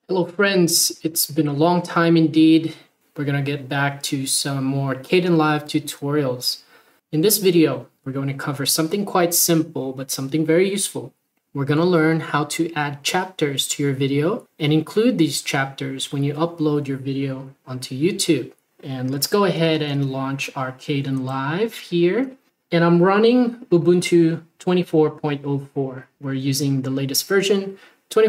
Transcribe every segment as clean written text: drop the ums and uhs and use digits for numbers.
Hello friends, it's been a long time indeed. We're gonna get back to some more Kdenlive tutorials. In this video, we're going to cover something quite simple, but something very useful. We're gonna learn how to add chapters to your video and include these chapters when you upload your video onto YouTube. And let's go ahead and launch our Kdenlive here. And I'm running Ubuntu 24.04. We're using the latest version,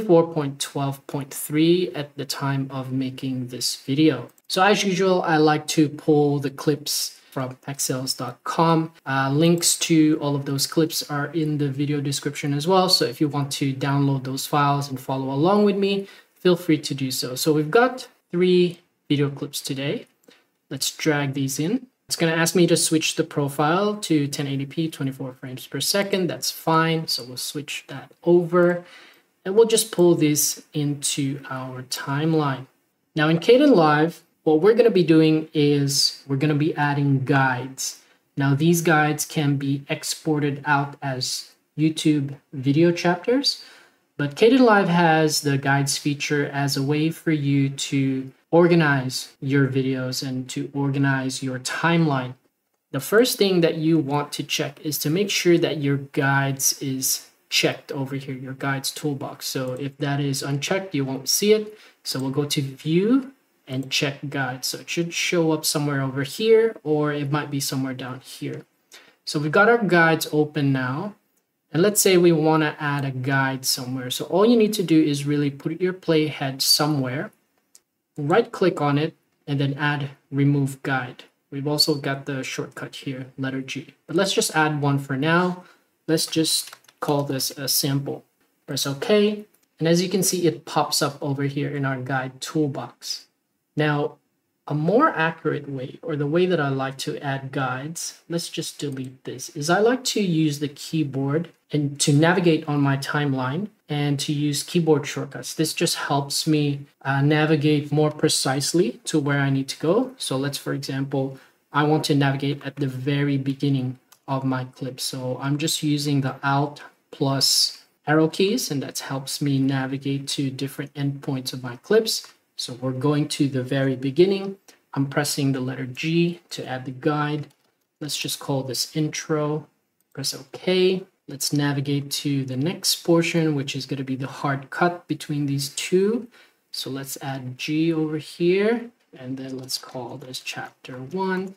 24.12.3 at the time of making this video. So as usual, I like to pull the clips from pexels.com. Links to all of those clips are in the video description as well. So if you want to download those files and follow along with me, feel free to do so. So we've got 3 video clips today. Let's drag these in. It's going to ask me to switch the profile to 1080p, 24 frames per second. That's fine. So we'll switch that over. And we'll just pull this into our timeline. Now in Kdenlive, what we're going to be doing is we're going to be adding guides. Now these guides can be exported out as YouTube video chapters, but Kdenlive has the guides feature as a way for you to organize your videos and to organize your timeline. The first thing that you want to check is to make sure that your guides is checked over here, your guides toolbox. So if that is unchecked, you won't see it. So we'll go to view and check guides. So it should show up somewhere over here, or it might be somewhere down here. So we've got our guides open now. And let's say we want to add a guide somewhere. So all you need to do is really put your playhead somewhere, right click on it, and then add remove guide. We've also got the shortcut here, letter G. But let's just add one for now. Let's just call this a sample. Press OK, and as you can see, it pops up over here in our guide toolbox. Now, a more accurate way, or the way that I like to add guides, let's just delete this, is I like to use the keyboard and to navigate on my timeline and to use keyboard shortcuts. This just helps me navigate more precisely to where I need to go. So let's, for example, I want to navigate at the very beginning of my clip. So I'm just using the Alt plus arrow keys, and that helps me navigate to different endpoints of my clips. So we're going to the very beginning. I'm pressing the letter G to add the guide. Let's just call this intro. Press OK. Let's navigate to the next portion, which is going to be the hard cut between these two. So let's add G over here, and then let's call this chapter 1.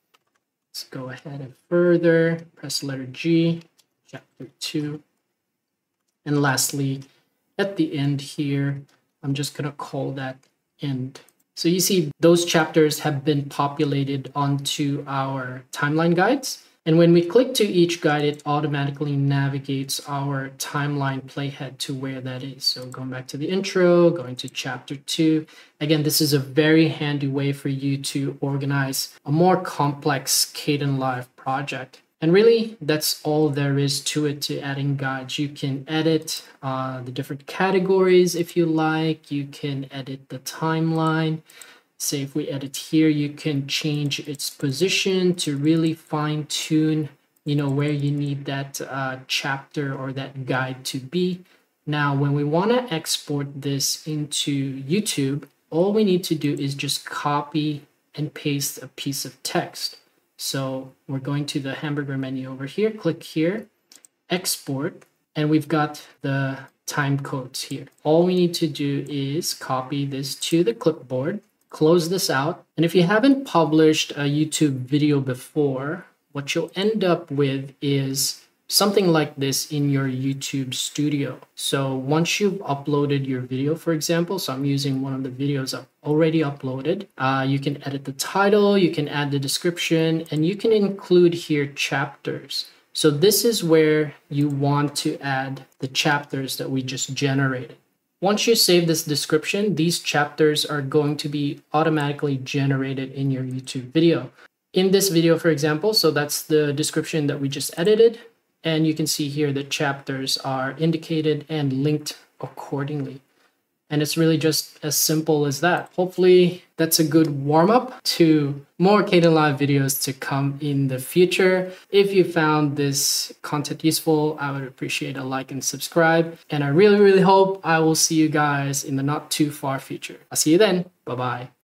Let's go ahead and further press letter G, chapter 2. And lastly, at the end here, I'm just going to call that end. So you see those chapters have been populated onto our timeline guides. And when we click to each guide, it automatically navigates our timeline playhead to where that is. So going back to the intro, going to chapter 2. Again, this is a very handy way for you to organize a more complex Kdenlive project. And really, that's all there is to it, to adding guides. You can edit the different categories if you like. You can edit the timeline. Say if we edit here, you can change its position to really fine tune, where you need that chapter or that guide to be. Now, when we want to export this into YouTube, all we need to do is just copy and paste a piece of text. So we're going to the hamburger menu over here, click here, export, and we've got the time codes here. All we need to do is copy this to the clipboard, close this out. And if you haven't published a YouTube video before, what you'll end up with is something like this in your YouTube studio. So once you've uploaded your video, for example, so I'm using one of the videos I've already uploaded, you can edit the title, you can add the description, and you can include here chapters. So this is where you want to add the chapters that we just generated. Once you save this description, these chapters are going to be automatically generated in your YouTube video. In this video, for example, so that's the description that we just edited. And you can see here the chapters are indicated and linked accordingly. And it's really just as simple as that. Hopefully that's a good warm up to more Kdenlive videos to come in the future. If you found this content useful, I would appreciate a like and subscribe. And I really, really hope I will see you guys in the not too far future. I'll see you then. Bye-bye.